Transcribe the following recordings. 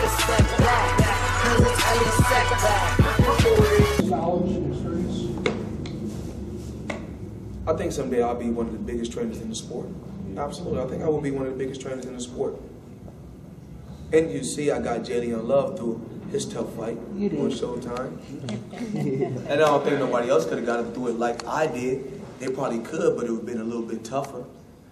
step back. Tell me step back. Knowledge and experience. I think someday I'll be one of the biggest trainers in the sport. Absolutely, I think I will be one of the biggest trainers in the sport. And you see, I got Jalen Love through his tough fight on Showtime. And I don't think nobody else could have got him through it like I did. They probably could, but it would have been a little bit tougher.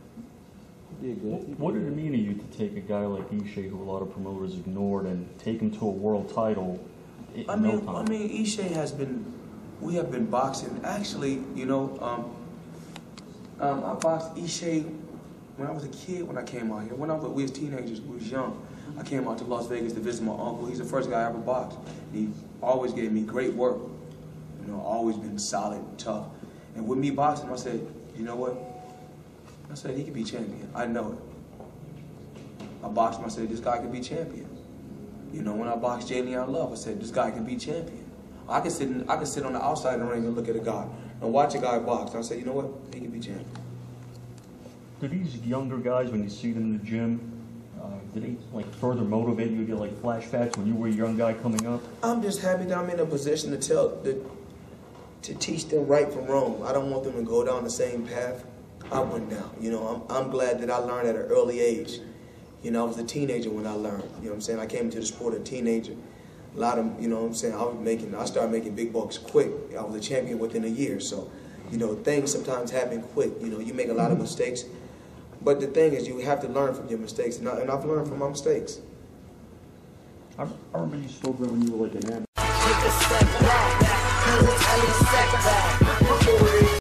What did it mean to you to take a guy like Ishe, who a lot of promoters ignored, and take him to a world title in no time? I mean, Ishe has been, we have been boxing. Actually, you know, I boxed Ishe when I was a kid when I came out here. When we was teenagers, we was young. I came out to Las Vegas to visit my uncle. He's the first guy I ever boxed. He always gave me great work. You know, always been solid, tough. And with me boxing, I said, you know what? I said, he could be champion. I know it. I boxed him, I said, this guy could be champion. You know, when I boxed Jalen Love, I said, this guy can be champion. I can sit on the outside of the ring and look at a guy and watch a guy box. I said, you know what? He can be champion. Do these younger guys, when you see them in the gym, do they like further motivate you to get like flashbacks when you were a young guy coming up? I'm just happy that I'm in a position to teach them right from wrong. I don't want them to go down the same path I went down. You know, I'm glad that I learned at an early age. You know, I was a teenager when I learned. You know what I'm saying? I came into the sport a teenager. A lot of, you know what I'm saying, I started making big bucks quick. I was a champion within a year. So, you know, things sometimes happen quick. You know, you make a lot of mistakes. But the thing is, you have to learn from your mistakes. And I've learned from my mistakes. I remember you spoke about when you were like an amateur. Take a step back. Tell me step back.